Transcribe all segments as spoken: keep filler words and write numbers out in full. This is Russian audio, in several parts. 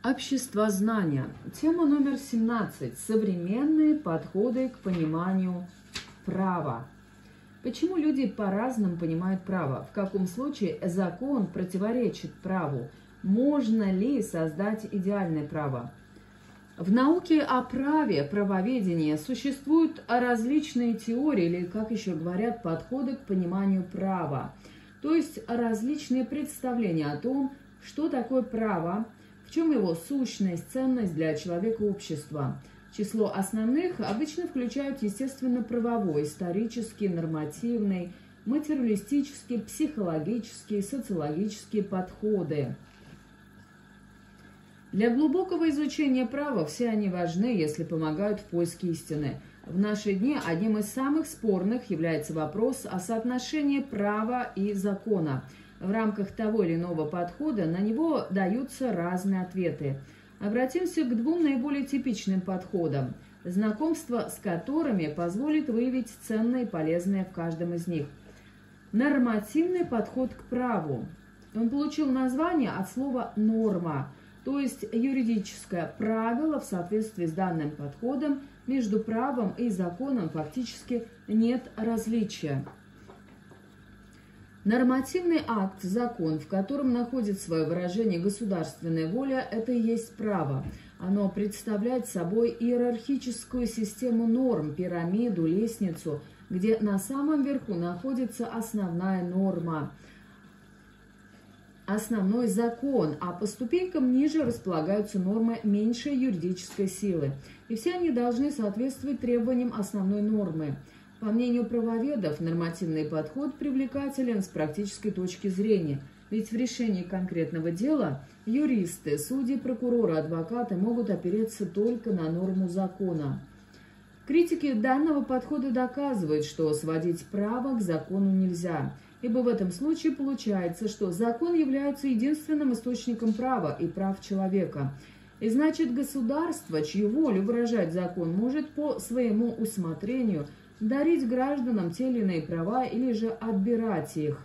Обществознание. Тема номер семнадцать. Современные подходы к пониманию права. Почему люди по-разному понимают право? В каком случае закон противоречит праву? Можно ли создать идеальное право? В науке о праве, правоведении существуют различные теории, или, как еще говорят, подходы к пониманию права. То есть различные представления о том, что такое право, в чем его сущность, ценность для человека и общества. Число основных обычно включают, естественно, правовой, исторический, нормативный, материалистический, психологический, социологические подходы. Для глубокого изучения права все они важны, если помогают в поиске истины. В наши дни одним из самых спорных является вопрос о соотношении права и закона. В рамках того или иного подхода на него даются разные ответы. Обратимся к двум наиболее типичным подходам, знакомство с которыми позволит выявить ценное и полезное в каждом из них. Нормативный подход к праву. Он получил название от слова «норма», то есть юридическое правило, в соответствии с данным подходом между правом и законом фактически нет различия. Нормативный акт – закон, в котором находит свое выражение государственная воля – это и есть право. Оно представляет собой иерархическую систему норм, пирамиду, лестницу, где на самом верху находится основная норма, основной закон, а по ступенькам ниже располагаются нормы меньшей юридической силы. И все они должны соответствовать требованиям основной нормы. По мнению правоведов, нормативный подход привлекателен с практической точки зрения, ведь в решении конкретного дела юристы, судьи, прокуроры, адвокаты могут опереться только на норму закона. Критики данного подхода доказывают, что сводить право к закону нельзя, ибо в этом случае получается, что закон является единственным источником права и прав человека. И значит, государство, чью волю выражать закон, может по своему усмотрению дарить гражданам те или иные права или же отбирать их.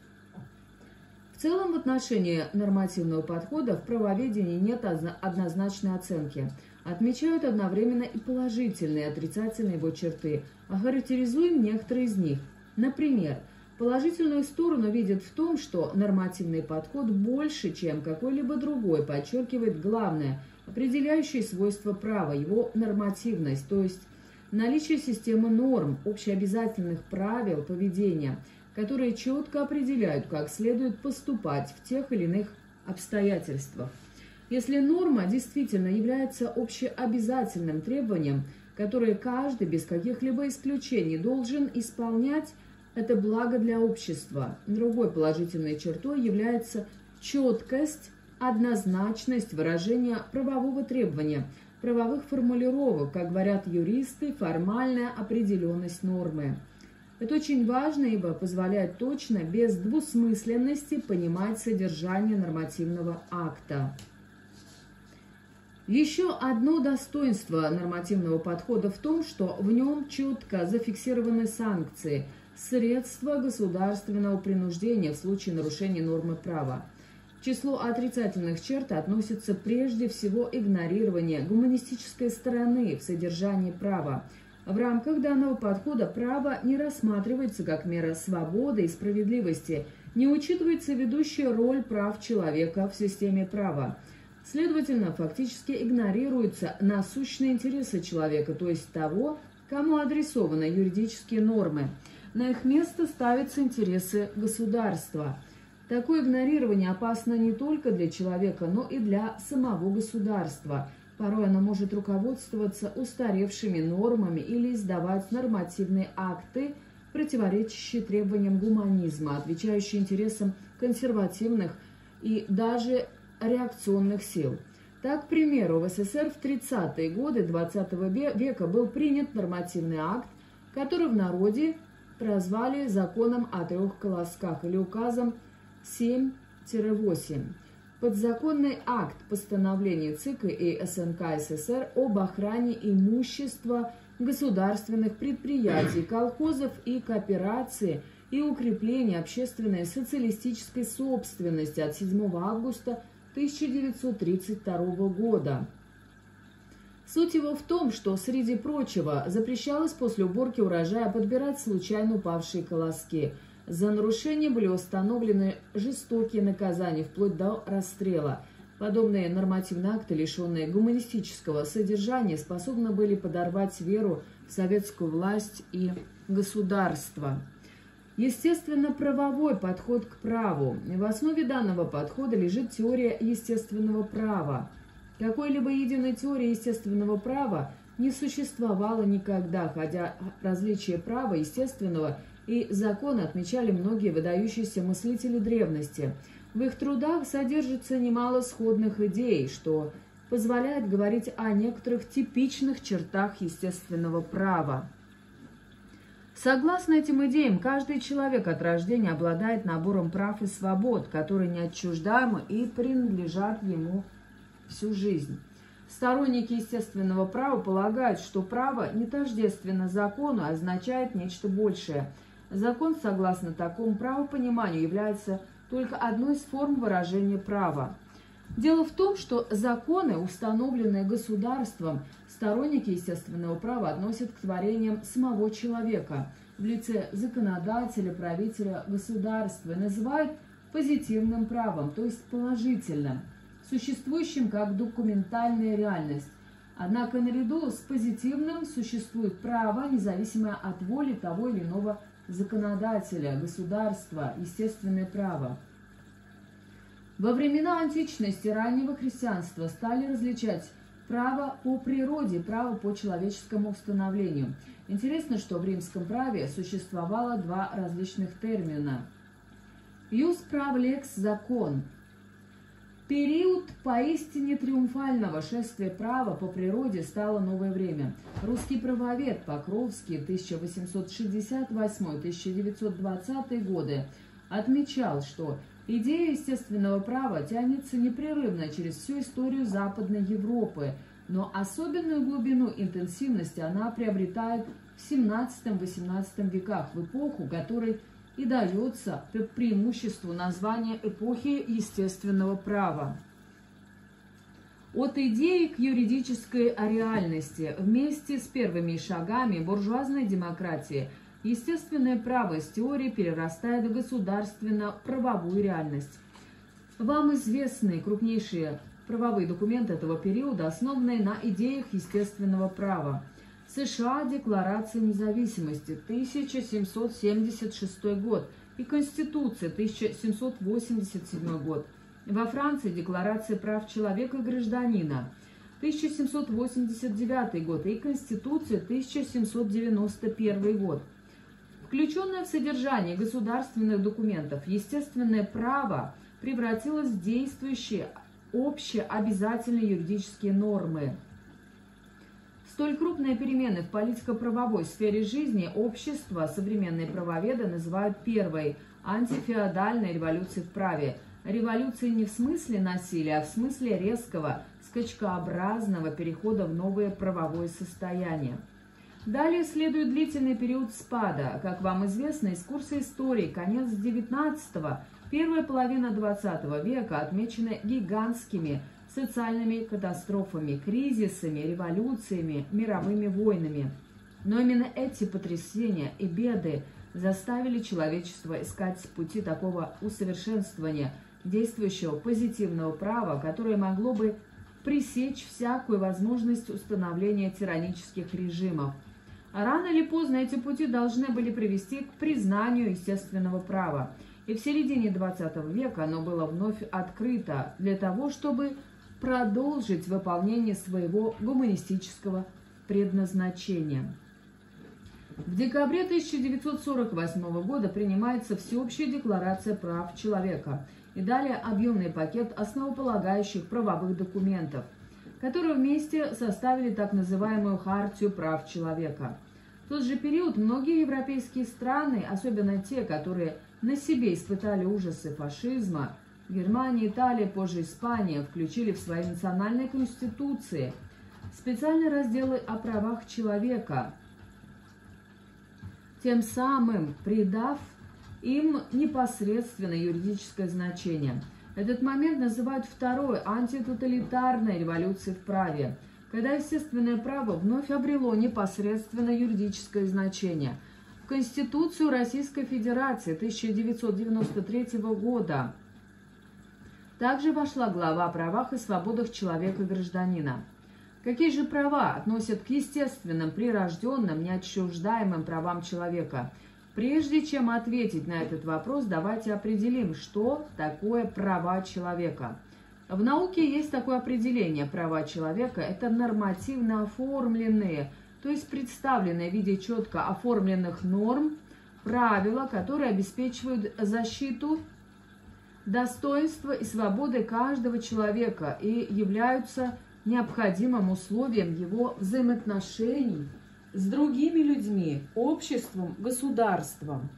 В целом, в отношении нормативного подхода в правоведении нет однозначной оценки. Отмечают одновременно и положительные, и отрицательные его черты. Охарактеризуем некоторые из них. Например, положительную сторону видят в том, что нормативный подход больше, чем какой-либо другой, подчеркивает главное, определяющее свойство права, его нормативность, то есть наличие системы норм, общеобязательных правил поведения, которые четко определяют, как следует поступать в тех или иных обстоятельствах. Если норма действительно является общеобязательным требованием, которое каждый без каких-либо исключений должен исполнять, это благо для общества. Другой положительной чертой является четкость, однозначность выражения правового требования, правовых формулировок, как говорят юристы, формальная определенность нормы. Это очень важно, ибо позволяет точно, без двусмысленности, понимать содержание нормативного акта. Еще одно достоинство нормативного подхода в том, что в нем четко зафиксированы санкции, средства государственного принуждения в случае нарушения нормы права. К числу отрицательных черт относится прежде всего игнорирование гуманистической стороны в содержании права. В рамках данного подхода право не рассматривается как мера свободы и справедливости, не учитывается ведущая роль прав человека в системе права. Следовательно, фактически игнорируются насущные интересы человека, то есть того, кому адресованы юридические нормы. На их место ставятся интересы государства. Такое игнорирование опасно не только для человека, но и для самого государства. Порой оно может руководствоваться устаревшими нормами или издавать нормативные акты, противоречащие требованиям гуманизма, отвечающие интересам консервативных и даже реакционных сил. Так, к примеру, в СССР в тридцатые годы двадцатого века был принят нормативный акт, который в народе прозвали «Законом о трех колосках» или указом семь восемь. Подзаконный акт постановления ЦИКа и СНК СССР об охране имущества государственных предприятий, колхозов и кооперации и укреплении общественной социалистической собственности от седьмого августа тысяча девятьсот тридцать второго года. Суть его в том, что, среди прочего, запрещалось после уборки урожая подбирать случайно упавшие колоски. За нарушение были установлены жестокие наказания, вплоть до расстрела. Подобные нормативные акты, лишенные гуманистического содержания, способны были подорвать веру в советскую власть и государство. Естественно-правовой подход к праву. В основе данного подхода лежит теория естественного права. Какой-либо единой теории естественного права не существовало никогда, хотя различие права естественного и закона отмечали многие выдающиеся мыслители древности. В их трудах содержится немало сходных идей, что позволяет говорить о некоторых типичных чертах естественного права. Согласно этим идеям, каждый человек от рождения обладает набором прав и свобод, которые неотчуждаемы и принадлежат ему всю жизнь. Сторонники естественного права полагают, что право не тождественно закону, а означает нечто большее. Закон, согласно такому правопониманию, является только одной из форм выражения права. Дело в том, что законы, установленные государством, сторонники естественного права относят к творениям самого человека в лице законодателя, правителя государства и называют позитивным правом, то есть положительным, существующим как документальная реальность. Однако наряду с позитивным существует право, независимое от воли того или иного законодателя, государства, естественное право. Во времена античности и раннего христианства стали различать право по природе и право по человеческому установлению. Интересно, что в римском праве существовало два различных термина. «Ius прав lex» – закон. Период поистине триумфального шествия права по природе стало новое время. Русский правовед Покровский тысяча восемьсот шестьдесят восьмой — тысяча девятьсот двадцатый годы отмечал, что идея естественного права тянется непрерывно через всю историю Западной Европы, но особенную глубину и интенсивность она приобретает в семнадцатом-восемнадцатом веках, в эпоху, которой и дается преимуществу названия эпохи естественного права. От идеи к юридической реальности вместе с первыми шагами буржуазной демократии естественное право из теории перерастает в государственно-правовую реальность. Вам известны крупнейшие правовые документы этого периода, основанные на идеях естественного права. США Декларация независимости тысяча семьсот семьдесят шестой год и Конституция тысяча семьсот восемьдесят седьмой год. Во Франции Декларация прав человека и гражданина тысяча семьсот восемьдесят девятый год и Конституция тысяча семьсот девяносто первый год. Включенное в содержание государственных документов естественное право превратилось в действующие общеобязательные юридические нормы. Столь крупные перемены в политико-правовой сфере жизни общества современные правоведы называют первой антифеодальной революцией в праве. Революцией не в смысле насилия, а в смысле резкого, скачкообразного перехода в новое правовое состояние. Далее следует длительный период спада. Как вам известно из курса истории, конец девятнадцатого, первая половина двадцатого века отмечены гигантскими социальными катастрофами, кризисами, революциями, мировыми войнами. Но именно эти потрясения и беды заставили человечество искать пути такого усовершенствования действующего позитивного права, которое могло бы пресечь всякую возможность установления тиранических режимов. А рано или поздно эти пути должны были привести к признанию естественного права. И в середине двадцатого века оно было вновь открыто для того, чтобы продолжить выполнение своего гуманистического предназначения. В декабре тысяча девятьсот сорок восьмого года принимается Всеобщая декларация прав человека и далее объемный пакет основополагающих правовых документов, которые вместе составили так называемую Хартию прав человека. В тот же период многие европейские страны, особенно те, которые на себе испытали ужасы фашизма, Германия, Италия, позже Испания, включили в свои национальные конституции специальные разделы о правах человека, тем самым придав им непосредственно юридическое значение. Этот момент называют второй антитоталитарной революцией в праве, когда естественное право вновь обрело непосредственно юридическое значение. В Конституцию Российской Федерации тысяча девятьсот девяносто третьего года также вошла глава о правах и свободах человека и гражданина. Какие же права относят к естественным, прирожденным, неотчуждаемым правам человека? Прежде чем ответить на этот вопрос, давайте определим, что такое права человека. В науке есть такое определение: права человека – это нормативно оформленные, то есть представленные в виде четко оформленных норм, правила, которые обеспечивают защиту достоинства и свободы каждого человека и являются необходимым условием его взаимоотношений с другими людьми, обществом, государством.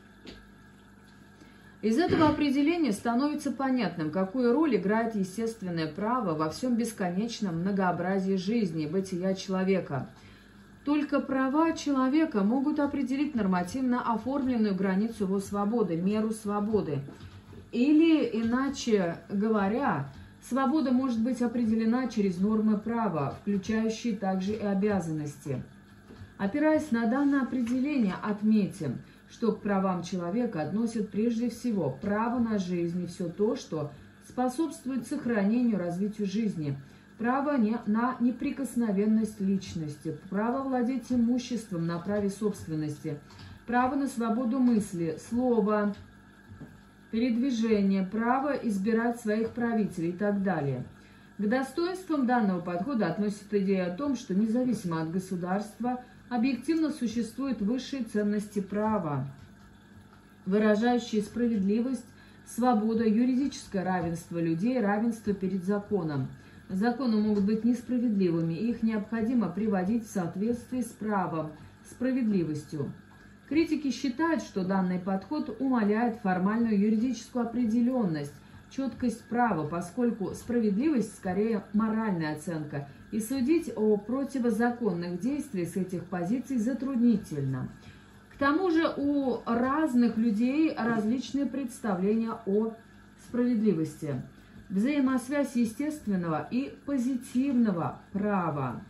Из этого определения становится понятным, какую роль играет естественное право во всем бесконечном многообразии жизни, бытия человека. Только права человека могут определить нормативно оформленную границу его свободы, меру свободы. Или, иначе говоря, свобода может быть определена через нормы права, включающие также и обязанности. Опираясь на данное определение, отметим, что к правам человека относят прежде всего право на жизнь и все то, что способствует сохранению и развитию жизни, право не, на неприкосновенность личности, право владеть имуществом на праве собственности, право на свободу мысли, слова, передвижения, право избирать своих правителей и так далее. К достоинствам данного подхода относится идея о том, что независимо от государства объективно существуют высшие ценности права, выражающие справедливость, свободу, юридическое равенство людей, равенство перед законом. Законы могут быть несправедливыми, и их необходимо приводить в соответствие с правом, справедливостью. Критики считают, что данный подход умаляет формальную юридическую определенность, четкость права, поскольку справедливость скорее моральная оценка, и судить о противозаконных действиях с этих позиций затруднительно. К тому же у разных людей различные представления о справедливости. Взаимосвязь естественного и позитивного права.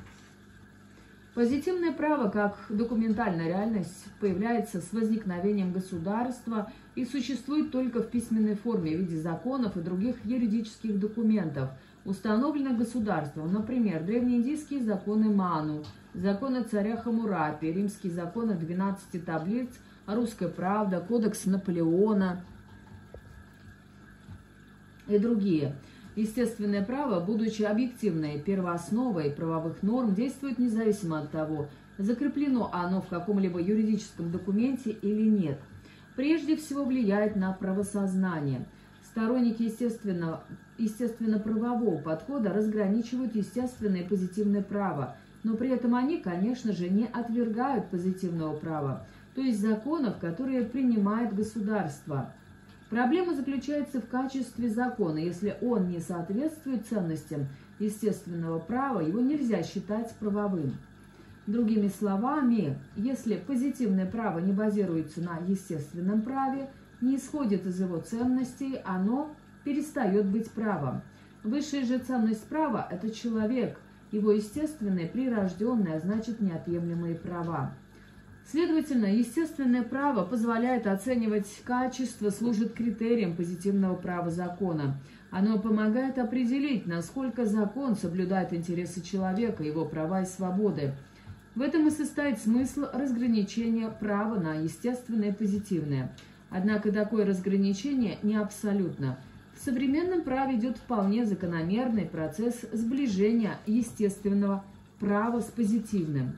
Позитивное право, как документальная реальность, появляется с возникновением государства и существует только в письменной форме в виде законов и других юридических документов, установленных государством, например, древнеиндийские законы Ману, законы царя Хаммурапи, римские законы двенадцати таблиц, русская правда, кодекс Наполеона и другие. Естественное право, будучи объективной первоосновой правовых норм, действует независимо от того, закреплено оно в каком-либо юридическом документе или нет. Прежде всего влияет на правосознание. Сторонники естественного, естественно-правового подхода разграничивают естественное и позитивное право, но при этом они, конечно же, не отвергают позитивного права, то есть законов, которые принимает государство. Проблема заключается в качестве закона. Если он не соответствует ценностям естественного права, его нельзя считать правовым. Другими словами, если позитивное право не базируется на естественном праве, не исходит из его ценностей, оно перестает быть правом. Высшая же ценность права – это человек, его естественные, прирожденные, а значит неотъемлемые права. Следовательно, естественное право позволяет оценивать качество, служит критерием позитивного права закона. Оно помогает определить, насколько закон соблюдает интересы человека, его права и свободы. В этом и состоит смысл разграничения права на естественное и позитивное. Однако такое разграничение не абсолютно. В современном праве идет вполне закономерный процесс сближения естественного права с позитивным.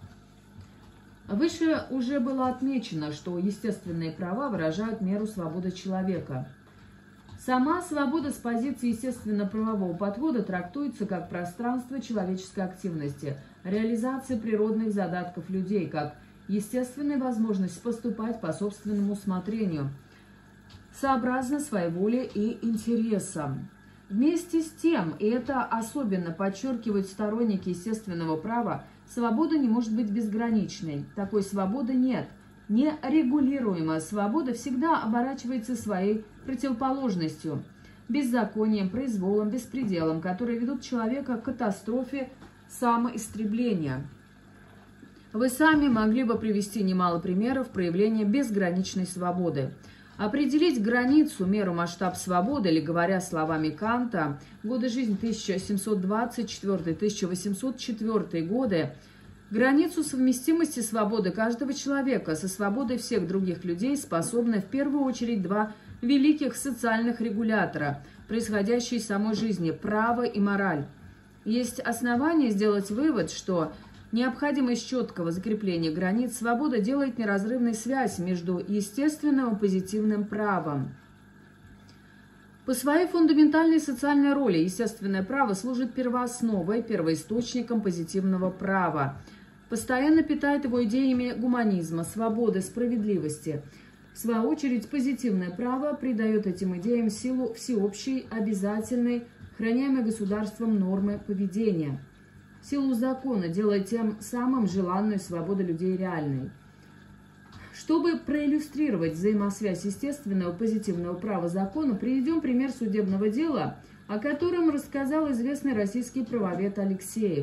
Выше уже было отмечено, что естественные права выражают меру свободы человека. Сама свобода с позиции естественно-правового подхода трактуется как пространство человеческой активности, реализация природных задатков людей, как естественная возможность поступать по собственному усмотрению, сообразно своей воле и интересам. Вместе с тем, и это особенно подчеркивают сторонники естественного права, свобода не может быть безграничной. Такой свободы нет. Нерегулируемая свобода всегда оборачивается своей противоположностью. беззаконием, произволом, беспределом, которые ведут человека к катастрофе самоистребления. Вы сами могли бы привести немало примеров проявления безграничной свободы. Определить границу, меру, масштаб свободы, или, говоря словами Канта, годы жизни тысяча семьсот двадцать четвёртый — тысяча восемьсот четвёртый годы, границу совместимости свободы каждого человека со свободой всех других людей способны в первую очередь два великих социальных регулятора, происходящие из самой жизни – право и мораль. Есть основания сделать вывод, что необходимость четкого закрепления границ свобода делает неразрывной связь между естественным и позитивным правом. По своей фундаментальной социальной роли естественное право служит первоосновой, первоисточником позитивного права, постоянно питает его идеями гуманизма, свободы, справедливости. В свою очередь, позитивное право придает этим идеям силу всеобщей, обязательной, храняемой государством нормы поведения. Силу закона, делая тем самым желанную свободу людей реальной. Чтобы проиллюстрировать взаимосвязь естественного позитивного права закона, приведем пример судебного дела, о котором рассказал известный российский правовед Алексеев.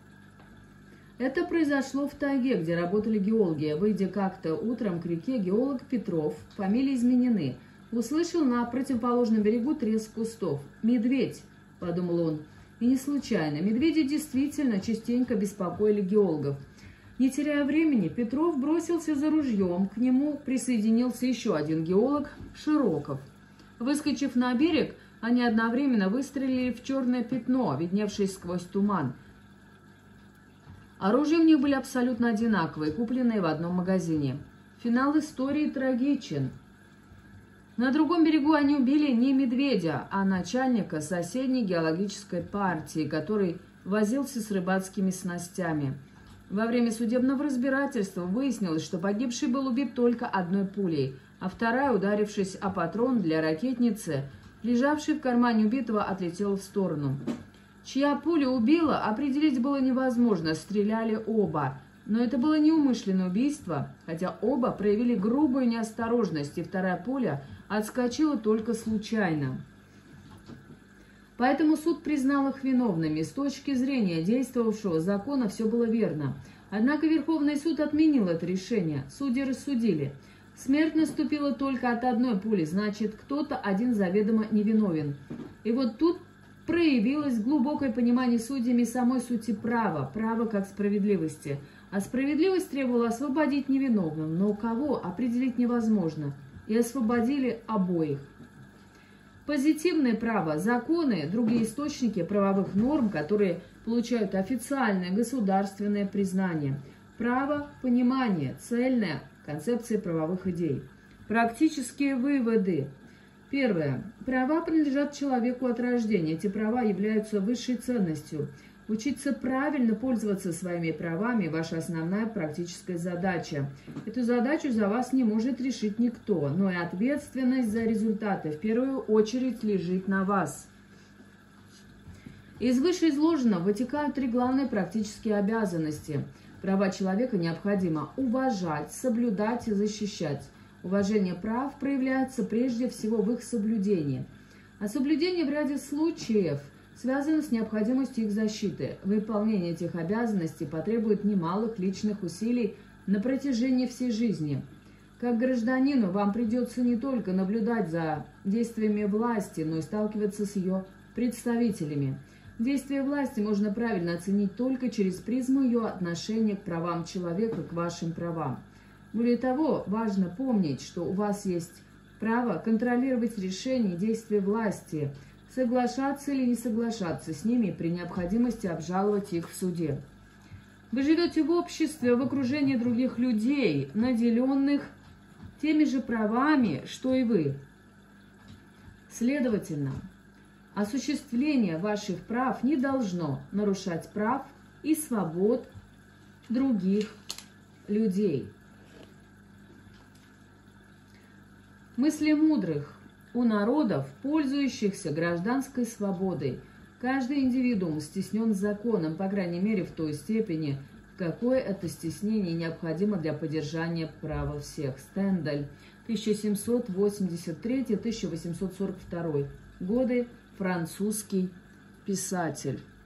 Это произошло в тайге, где работали геологи. Выйдя как-то утром к реке, геолог Петров, фамилии изменены, услышал на противоположном берегу треск кустов. «Медведь», — подумал он. И не случайно. Медведи действительно частенько беспокоили геологов. Не теряя времени, Петров бросился за ружьем. К нему присоединился еще один геолог, Широков. Выскочив на берег, они одновременно выстрелили в черное пятно, видневшееся сквозь туман. Оружия у них были абсолютно одинаковые, купленные в одном магазине. Финал истории трагичен. На другом берегу они убили не медведя, а начальника соседней геологической партии, который возился с рыбацкими снастями. Во время судебного разбирательства выяснилось, что погибший был убит только одной пулей, а вторая, ударившись о патрон для ракетницы, лежавший в кармане убитого, отлетела в сторону. Чья пуля убила, определить было невозможно, стреляли оба. Но это было неумышленное убийство, хотя оба проявили грубую неосторожность, и вторая пуля отскочила только случайно. Поэтому суд признал их виновными. С точки зрения действовавшего закона все было верно. Однако Верховный суд отменил это решение. Судьи рассудили. Смерть наступила только от одной пули, значит, кто-то один заведомо невиновен. И вот тут проявилось глубокое понимание судьями самой сути права, права как справедливости. А справедливость требовала освободить невиновного, но кого определить невозможно. И освободили обоих. Позитивное право, законы, другие источники правовых норм, которые получают официальное государственное признание. Право, понимание, цельная концепция правовых идей. Практические выводы. Первое. Права принадлежат человеку от рождения. Эти права являются высшей ценностью. Учиться правильно пользоваться своими правами – ваша основная практическая задача. Эту задачу за вас не может решить никто, но и ответственность за результаты в первую очередь лежит на вас. Из вышеизложенного вытекают три главные практические обязанности. Права человека необходимо уважать, соблюдать и защищать. Уважение прав проявляется прежде всего в их соблюдении. А соблюдение в ряде случаев связано с необходимостью их защиты. Выполнение этих обязанностей потребует немалых личных усилий на протяжении всей жизни. Как гражданину вам придется не только наблюдать за действиями власти, но и сталкиваться с ее представителями. Действие власти можно правильно оценить только через призму ее отношения к правам человека, к вашим правам. Более того, важно помнить, что у вас есть право контролировать решения и действия власти, соглашаться или не соглашаться с ними, при необходимости обжаловать их в суде. Вы живете в обществе, в окружении других людей, наделенных теми же правами, что и вы. Следовательно, осуществление ваших прав не должно нарушать прав и свобод других людей. Мысли мудрых. У народов, пользующихся гражданской свободой, каждый индивидуум стеснен законом, по крайней мере в той степени, в какой это стеснение необходимо для поддержания права всех. Стендаль, тысяча семьсот восемьдесят третий — тысяча восемьсот сорок второй. годы, французский писатель.